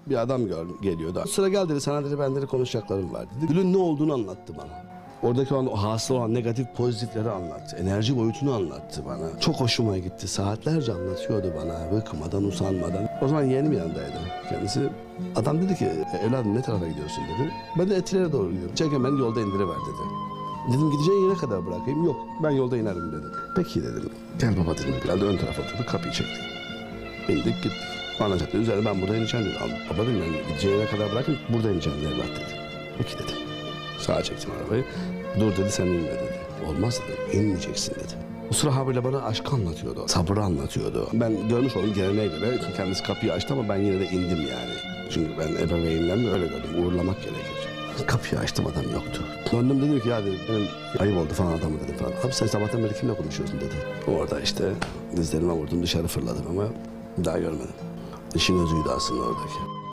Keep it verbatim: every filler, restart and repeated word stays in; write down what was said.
bir adam gör, geliyordu. Sıra gel dedi, sana dedi ben dedi konuşacaklarım var dedi. Gül'ün ne olduğunu anlattı bana. Oradaki o hasıl olan negatif pozitifleri anlattı. Enerji boyutunu anlattı bana. Çok hoşuma gitti. Saatlerce anlatıyordu bana. Bıkmadan, usanmadan. O zaman yeğenim yanındaydı. Kendisi adam dedi ki evladım ne tarafa gidiyorsun dedi. Ben de Etiler'e doğru gidiyorum. Çeken beni yolda indiriver dedi. Dedim gideceğin yere kadar bırakayım. Yok ben yolda inerim dedi. Peki dedim. Gel baba dedim. Geldi ön tarafa oturdu, kapıyı çekti. Bindik gittik. Bana cadde üzerine ben burada ineceğim dedi. Baba dedim ben gideceğin yere kadar bırakayım. Burada ineceğim evlat dedi. Peki dedi. Sağa çektim arabayı. Dur dedi sen inme dedi. Olmaz dedi. İnmeyeceksin dedi. O sıra habire bana aşkı anlatıyordu. Sabrı anlatıyordu. Ben görmüş oldum geleneğe göre kendisi kapıyı açtı ama ben yine de indim yani. Çünkü ben ebeveynlerimle öyle gördüm. Uğurlamak gerekir. Kapıyı açtım adam yoktu. Döndüm dedim ki ya dedim benim ayıp oldu falan adamı dedim falan. Abi sen sabahtan beri kimle konuşuyorsun dedi. Orada işte dizlerime vurdum dışarı fırladım ama daha görmedim. İşin özüydü aslında oradaki.